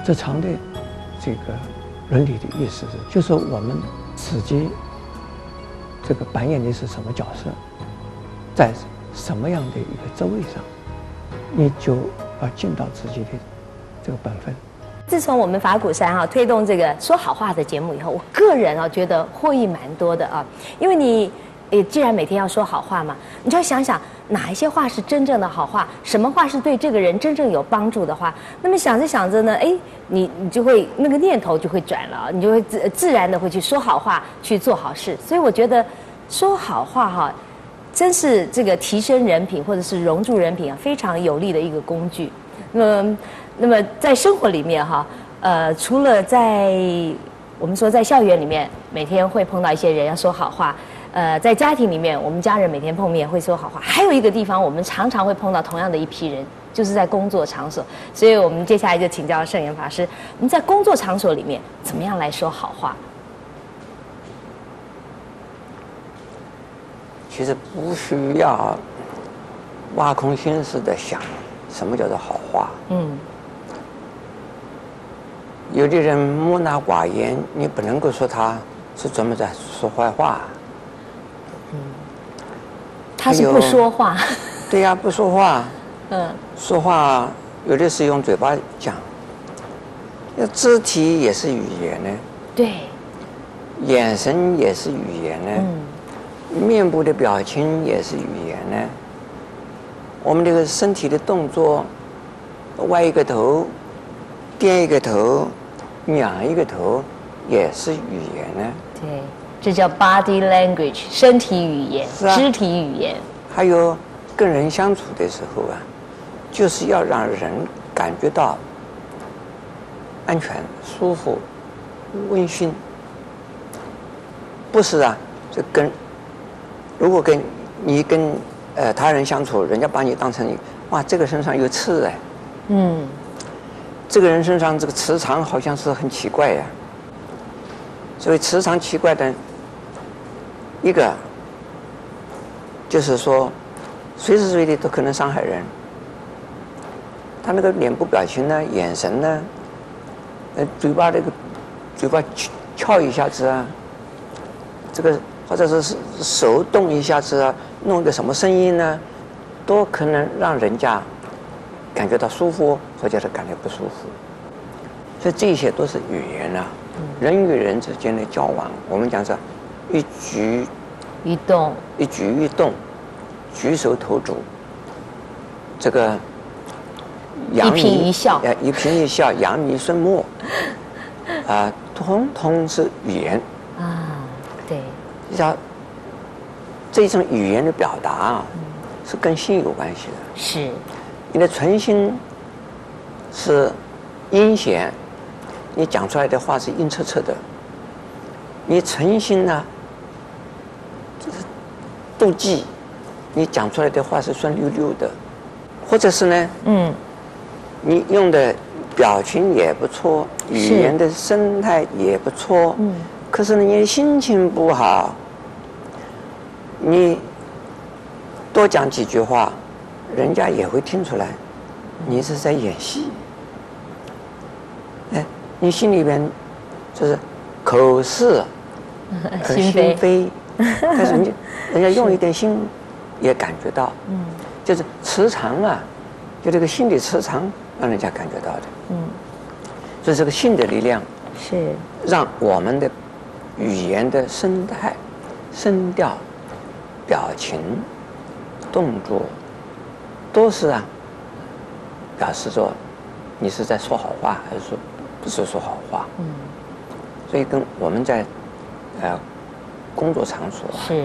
职场的这个伦理的意思是，就是我们自己这个扮演的是什么角色，在什么样的一个职位上，你就要尽到自己的这个本分。 自从我们法鼓山推动这个说好话的节目以后，我个人觉得获益蛮多的因为你既然每天要说好话嘛，你就要想想哪一些话是真正的好话，什么话是对这个人真正有帮助的话。那么想着想着呢，你就会那个念头就会转了，你就会自然的会去说好话，去做好事。所以我觉得说好话真是这个提升人品或者是融入人品非常有力的一个工具。那么在生活里面除了我们说在校园里面每天会碰到一些人要说好话，在家庭里面我们家人每天碰面会说好话，还有一个地方我们常常会碰到同样的一批人，就是在工作场所。所以我们接下来就请教圣严法师，我们在工作场所里面怎么样来说好话？ 其实不需要挖空心思的想什么叫做好话。有的人木讷寡言，你不能够说他是专门在说坏话。 他是不说话。 对呀，不说话。说话有的是用嘴巴讲，那肢体也是语言呢。 对。 眼神也是语言呢。面部的表情也是语言呢。我们这个身体的动作，歪一个头，颠一个头，仰一个头，也是语言呢。 对，这叫 body language， 身体语言，肢体语言。 还有跟人相处的时候就是要让人感觉到安全、舒服、温馨。不是如果你跟他人相处，人家把你当成哇，这个身上有刺这个人身上这个磁场好像是很奇怪呀。所以磁场奇怪的一个就是说，随时随地都可能伤害人。他那个脸部表情呢，眼神呢，嘴巴翘一下子这个或者是手动一下子弄个什么声音呢，都可能让人家感觉到舒服，或者是感觉不舒服。所以这些都是语言人与人之间的交往，我们讲是一举一动，举手投足，这个一颦一笑，扬眉顺目，通通是语言对。 像这种语言的表达是跟心有关系的。 是。 你的存心是阴险，你讲出来的话是阴恻恻的；你存心呢，就是妒忌，你讲出来的话是酸溜溜的；或者是呢，你用的表情也不错，语言的生态也不错，可是呢，你的心情不好，你多讲几句话，人家也会听出来，你是在演戏。你心里边就是口是而心非，但是人家用一点心也感觉到，就是磁场就这个心理磁场让人家感觉到的。所以这个心的力量是让我们的语言的生态、声调、表情、动作都是表示着你是在说好话还是说不是说好话。所以跟我们在工作场所是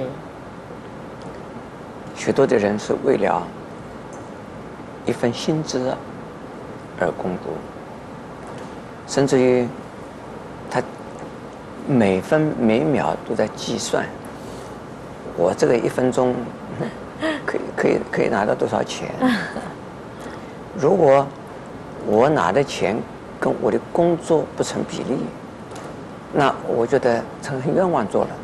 许多的人是为了一份薪资而工作，甚至于他每分每秒都在计算，我这个1分钟可以拿到多少钱？如果我拿的钱跟我的工作不成比例，那我觉得成很冤枉做了。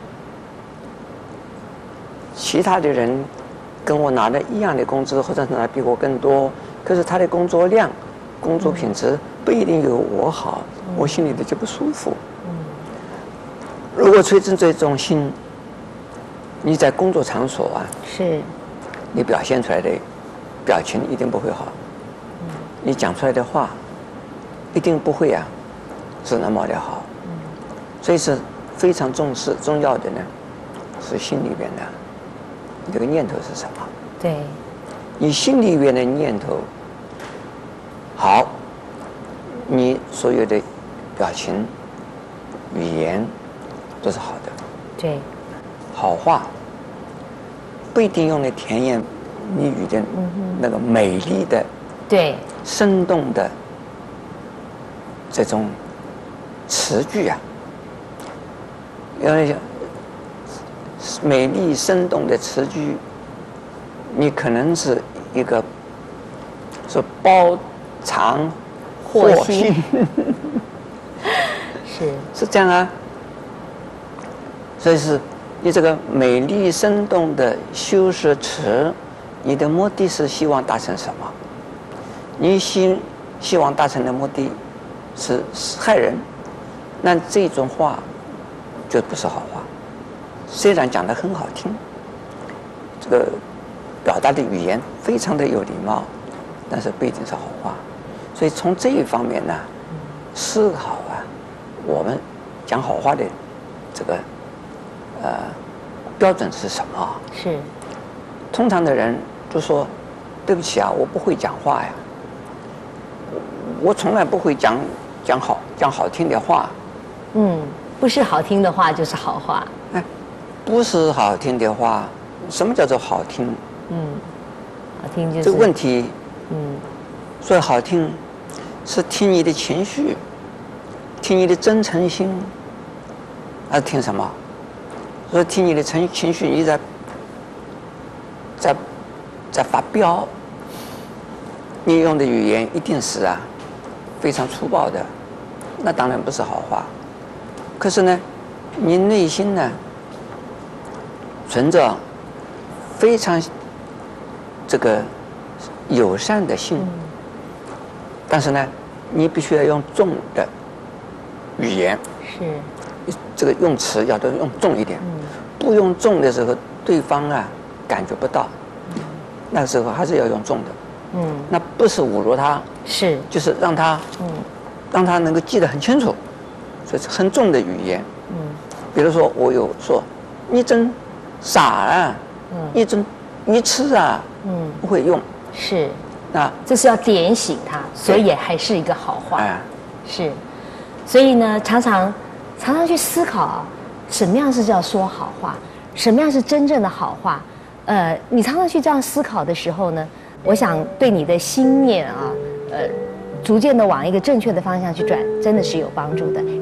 其他的人跟我拿的一样的工资，或者拿比我更多，可是他的工作量、工作品质不一定有我好，我心里头就不舒服。如果催着这种心，你在工作场所啊， 是， 你表现出来的表情一定不会好，你讲出来的话一定不会啊是那么的好，所以是非常重要的呢，是心里边的你这个念头是什么？ 对， 你心里边的念头好，你所有的表情、语言都是好的。 对， 好话不一定用来甜言蜜语的那个美丽的、 对， 生动的这种词句啊，因为美丽生动的词句，你可能是一个是包藏祸心， 是这样啊。所以是你这个美丽生动的修饰词，你的目的是希望达成什么？你希望达成的目的是害人，那这种话就不是好话。虽然讲得很好听，这个表达的语言非常的有礼貌，但是不一定是好话。所以从这一方面呢，思考啊，我们讲好话的这个标准是什么？ 是， 通常的人就说：“对不起啊，我不会讲话呀，我从来不会讲好听的话。” 不是好听的话就是好话。 哎，不是好听的话，什么叫做好听？ 好听就是这个问题，所以好听是听你的情绪，听你的真诚心，还是听什么？所以听你的情绪，你在发飙，你用的语言一定是啊非常粗暴的，那当然不是好话。可是呢，你内心呢存着非常这个友善的心，但是呢，你必须要用重的语言， 是这个用词要都用重一点，不用重的时候，对方啊感觉不到，那个时候还是要用重的，那不是侮辱他， 是， 就是让他，让他能够记得很清楚，所以是很重的语言，比如说我有说，你真傻啊，你真愚痴啊，不会用， 是， 那这是要点醒他，所以也还是一个好话，是，所以呢，常常去思考啊，什么样是叫说好话，什么样是真正的好话，你常常去这样思考的时候呢，我想对你的心念啊，逐渐的往一个正确的方向去转，真的是有帮助的。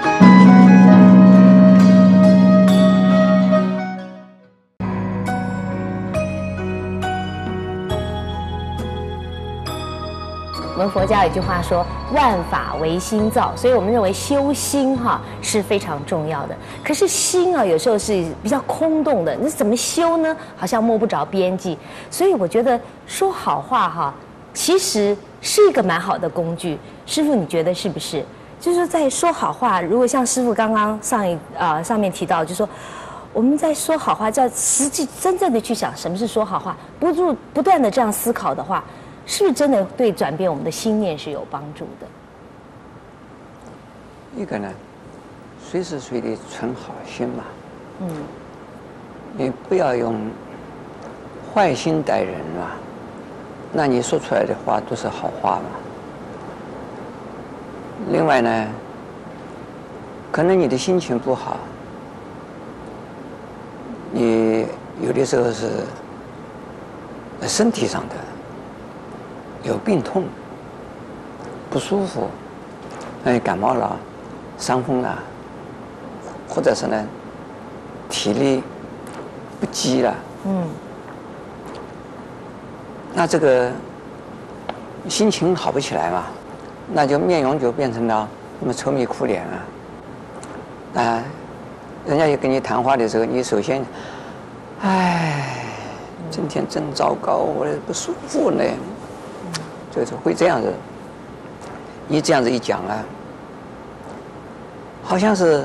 我们佛教有句话说万法唯心造，所以我们认为修心是非常重要的。可是心有时候是比较空洞的，那怎么修呢？好像摸不着边际。所以我觉得说好话其实是一个蛮好的工具。师父，你觉得是不是？就是在说好话，如果像师父刚刚上面提到，就是说我们在说好话，就要实际真正的去想什么是说好话，不断的这样思考的话，是不是真的对转变我们的心念是有帮助的？ 一个呢，随时随地存好心嘛。你不要用坏心待人嘛，那你说出来的话都是好话嘛。另外呢，可能你的心情不好，你有的时候是身体上的有病痛不舒服，感冒了、伤风了，或者是呢体力不济了，那这个心情好不起来嘛，那就面容就变成了那么愁眉苦脸啊。人家也跟你谈话的时候，你首先，今天真糟糕，我不舒服呢，就是会这样子。 你这样子一讲啊，好像是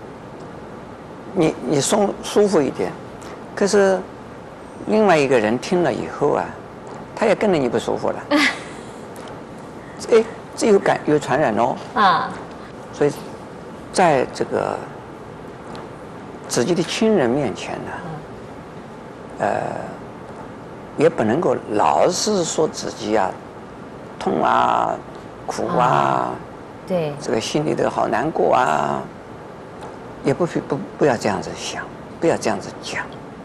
你舒服一点，可是另外一个人听了以后啊，他也跟着你不舒服了。哎，这有传染哦。啊。所以，在这个自己的亲人面前呢，也不能够老是说自己啊痛啊、苦啊， 对， 这个心里头好难过啊，也不要这样子想，不要这样子讲，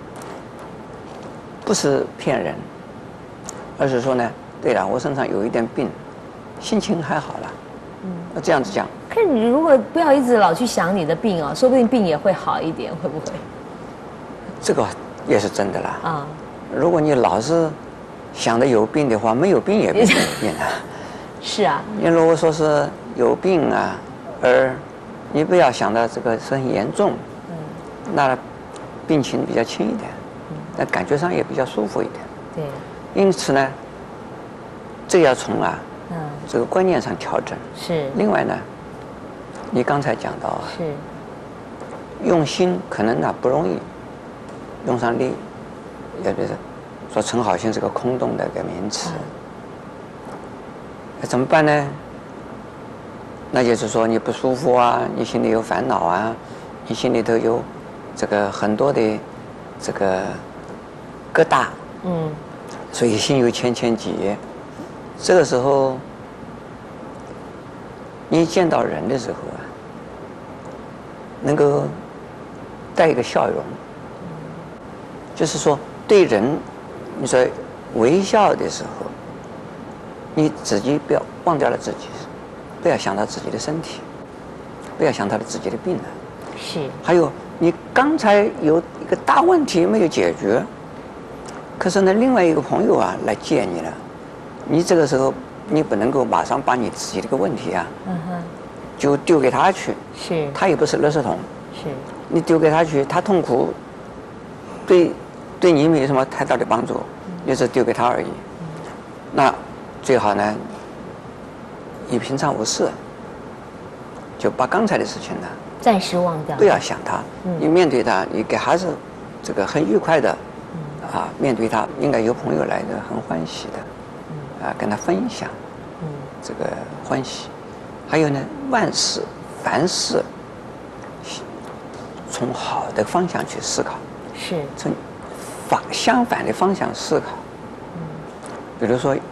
不是骗人，而是说呢，对了，我身上有一点病，心情还好了，要这样子讲。 可是你如果不要一直老去想你的病哦，说不定病也会好一点，会不会？ 这个也是真的啦。啊，如果你老是想着有病的话，没有病也变成有病了。是啊。你如果说是有病啊，而你不要想到这个是很严重，那病情比较轻一点，那感觉上也比较舒服一点。对。因此呢，这要从这个观念上调整。是。另外呢，你刚才讲到是用心可能不容易，用上力，也就是说陈好心是个空洞的一个名词。那怎么办呢？那就是说你不舒服啊，你心里有烦恼啊，你心里头有这个很多的这个疙瘩，所以心有千千结。这个时候，你见到人的时候啊，能够带一个笑容，就是说对人，你说微笑的时候，你自己不要忘掉了自己。不要想到自己的身体，不要想到自己的病了。是。还有，你刚才有一个大问题没有解决，可是呢，另外一个朋友啊来见你了，你这个时候你不能够马上把你自己这个问题啊，就丢给他去。是。他也不是垃圾桶。是。你丢给他去，他痛苦，对你没有什么太大的帮助，你只丢给他而已。那最好呢。你平常无事，就把刚才的事情呢暂时忘掉， 不要想他。你面对他，你给孩子这个很愉快的，面对他，应该有朋友来的很欢喜的，跟他分享，这个欢喜。还有呢，凡事从好的方向去思考，是从相反的方向思考。比如说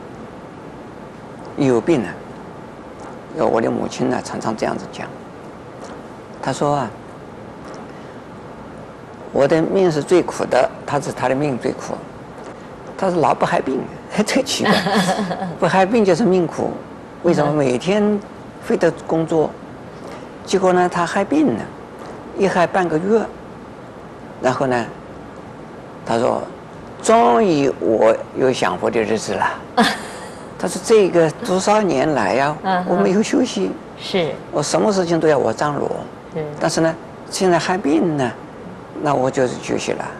有病了。我的母亲呢，常常这样子讲。她说啊，我的命是最苦的，她的命最苦。她说老不害病，这奇怪，不害病就是命苦。为什么每天非得工作？结果呢，她害病了，一害半个月。然后呢，她说，终于我有享福的日子了。他说：“这个多少年来呀，我没有休息，是我什么事情都要我张罗。但是呢，现在害病呢，那我就是休息了。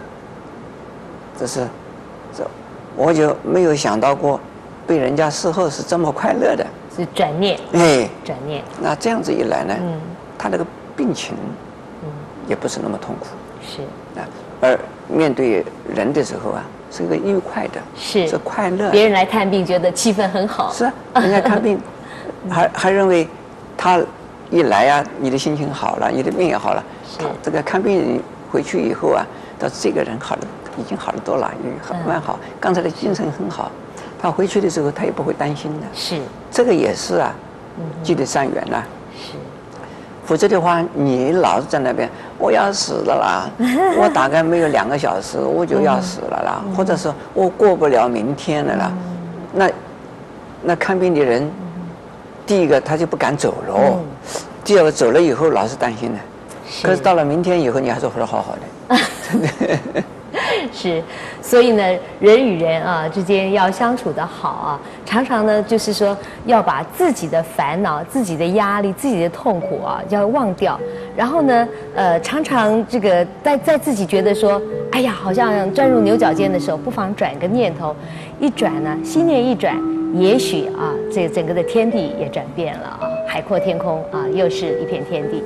我就没有想到过，被人家事后是这么快乐的， 是转念。转念。那这样子一来呢，他那个病情，也不是那么痛苦。是而面对人的时候啊。”是一个愉快的，是快乐。 别人来看病，觉得气氛很好。 是啊，人家看病，还认为他一来啊，你的心情好了，你的病也好了。他这个看病回去以后啊，到这个人好了，已经好得多了，也蛮好。刚才的精神很好，他回去的时候他也不会担心的。是，这个也是啊，积的善缘呐。是。否则的话，你老是在那边，我要死了啦！我大概没有2个小时，我就要死了啦，或者是我过不了明天了啦。那看病的人，第一个他就不敢走了，第二个走了以后老是担心的。可是到了明天以后，你还是活得好好的，真的。 是，所以呢，人与人之间要相处得好啊，常常呢就是说要把自己的烦恼、自己的压力、自己的痛苦要忘掉，然后呢，常常这个在自己觉得说，哎呀，好像钻入牛角尖的时候，不妨转个念头， 一转呢，心念一转，也许啊，这整个的天地也转变了啊，海阔天空啊，又是一片天地。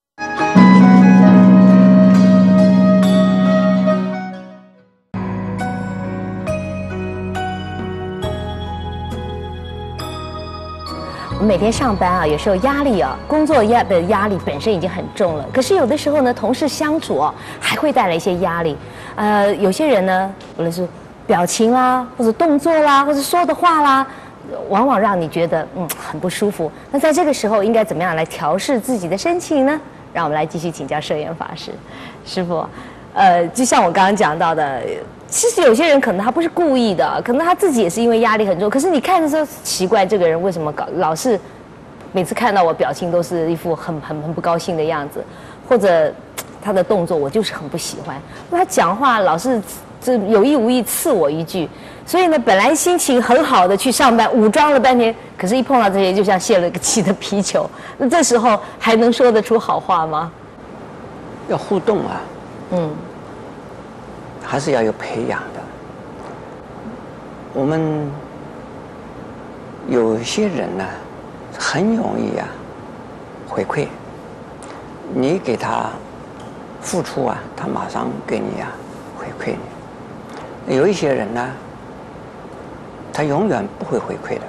我们每天上班啊，有时候压力啊，工作的压力本身已经很重了。可是有的时候呢，同事相处哦，还会带来一些压力。有些人呢，无论是表情啦，或者动作啦，或者说的话啦，往往让你觉得很不舒服。那在这个时候，应该怎么样来调试自己的心情呢？让我们来继续请教摄严法师，师父。就像我刚刚讲到的。其实有些人可能他不是故意的，可能他自己也是因为压力很重。可是你看的时候奇怪，这个人为什么老是每次看到我表情都是一副很不高兴的样子，或者他的动作我就是很不喜欢，他讲话老是这有意无意刺我一句。所以呢，本来心情很好的去上班，武装了半天，可是一碰到这些就像泄了个气的皮球。那这时候还能说得出好话吗？ 要互动啊。还是要有培养的。我们有些人呢，很容易啊回馈，你给他付出啊，他马上给你啊回馈你。有一些人呢，他永远不会回馈的。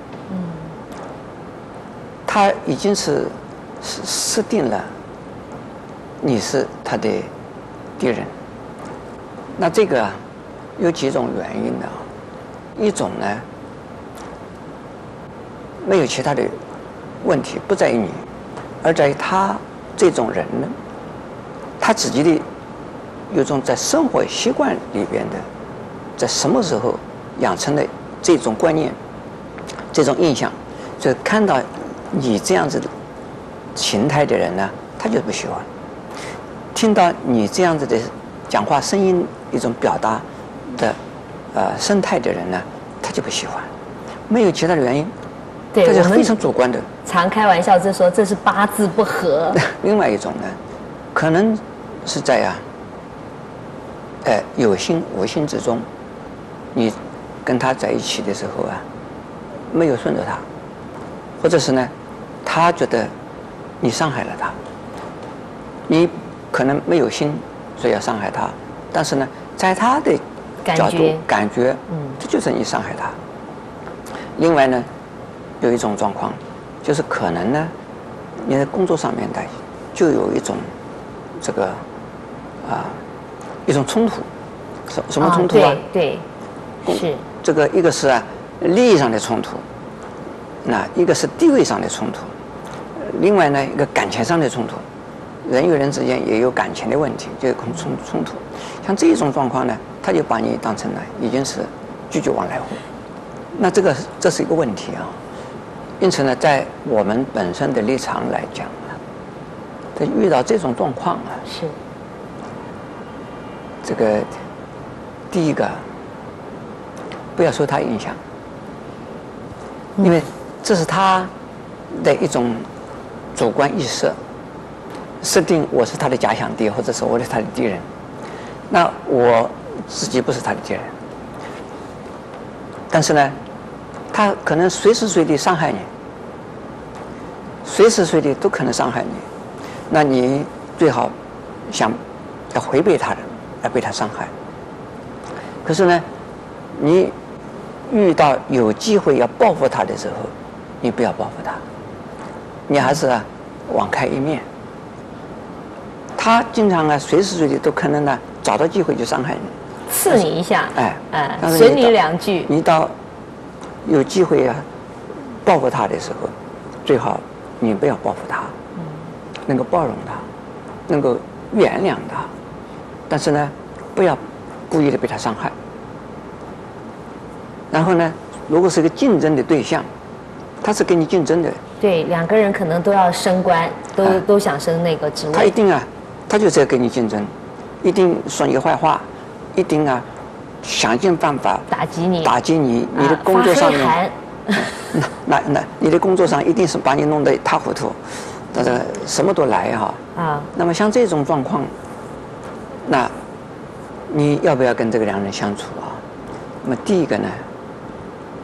他已经是设定了你是他的敌人。那这个啊，有几种原因的。一种呢，没有其他的问题，不在于你，而在于他这种人呢，他自己的有种在生活习惯里边的，在什么时候养成的这种观念、这种印象，就看到你这样子的形态的人呢，他就不喜欢；听到你这样子的讲话声音一种表达的生态的人呢，他就不喜欢，没有其他的原因， 对， 这是非常主观的。 常开玩笑就说这是八字不合。 另外一种呢，可能是在有心无心之中，你跟他在一起的时候啊，没有顺着他，或者是呢，他觉得你伤害了他，你可能没有心，所以要伤害他，但是呢，在他的角度感觉，这就是你伤害他。另外呢，有一种状况，就是可能呢，你在工作上面的就有一种这个一种冲突，什么冲突啊？ 对，是这个一个是利益上的冲突，那一个是地位上的冲突，另外呢一个感情上的冲突，人与人之间也有感情的问题，就有冲突。像这种状况呢，他就把你当成了已经是拒绝往来户，那这是一个问题啊。因此呢，在我们本身的立场来讲呢，在遇到这种状况啊， 是这个第一个不要受他影响，因为这是他的一种主观意识，设定我是他的假想敌，或者是我是他的敌人。那我自己不是他的敌人，但是呢，他可能随时随地伤害你，随时随地都可能伤害你。那你最好想要回避他的，而被他伤害。可是呢，你遇到有机会要报复他的时候，你不要报复他，你还是网开一面。他经常随时随地都可能找到机会就伤害你， 刺你一下，损你两句。 你到有机会报复他的时候，最好你不要报复他，能够包容他，能够原谅他，但是呢，不要故意的被他伤害。然后呢，如果是一个竞争的对象，他是跟你竞争的， 对，两个人可能都要升官，都想升那个职位， 他一定他就是要跟你竞争，一定说你坏话，一定想尽办法打击你，你的工作上面，那你的工作上一定是把你弄得一塌糊涂，这个什么都来那么像这种状况，那你要不要跟这个两人相处啊？那么第一个呢，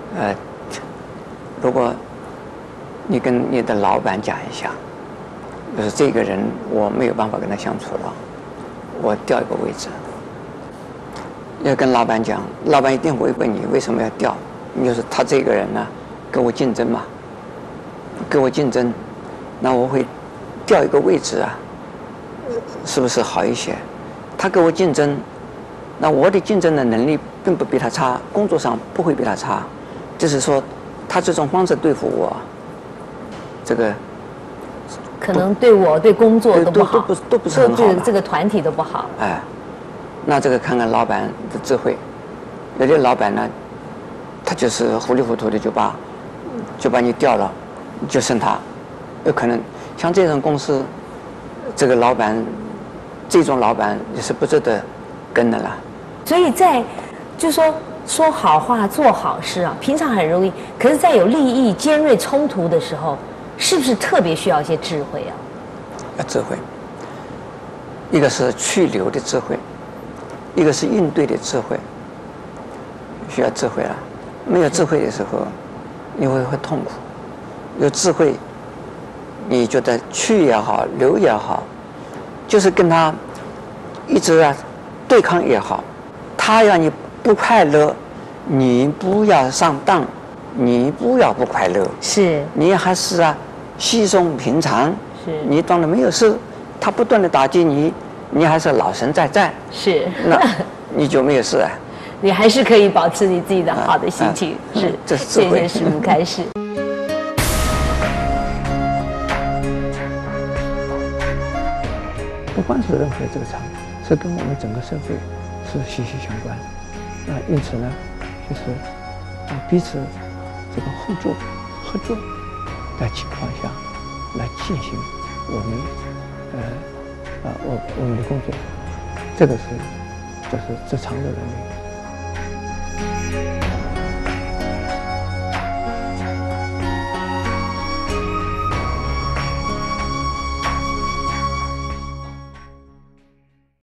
如果你跟你的老板讲一下，就是这个人我没有办法跟他相处了，我调一个位置。要跟老板讲，老板一定会问你为什么要调，你就是他这个人呢，跟我竞争嘛，跟我竞争，那我会调一个位置啊，是不是好一些？他跟我竞争，那我的竞争的能力并不比他差，工作上不会比他差，就是说他这种方式对付我，这个可能对我对工作都不好， 都不是很好对这个团体都不好。 哎，那这个看看老板的智慧，有的老板呢，他就是糊里糊涂的就把你调了，就剩他，有可能像这种公司，这个老板，这种老板也是不值得跟的了。 所以在就说好话做好事啊，平常很容易，可是在有利益尖锐冲突的时候，是不是特别需要一些智慧啊？ 智慧，一个是去留的智慧，一个是应对的智慧，需要智慧了。没有智慧的时候，你会痛苦；有智慧，你觉得去也好，留也好，就是跟他一直对抗也好，他让你不快乐，你不要上当，你不要不快乐， 是你还是稀松平常， 是你当然没有事，他不断的打击你，你还是老神在在， 是， 那你就没有事啊。 你还是可以保持你自己的好的心情。是， 这是智慧。 谢谢师父开示。 不光是任何这个场，是跟我们整个社会是息息相关。因此呢，就是彼此这个互助、合作的情况下来进行我们的工作，这个就是职场的伦理。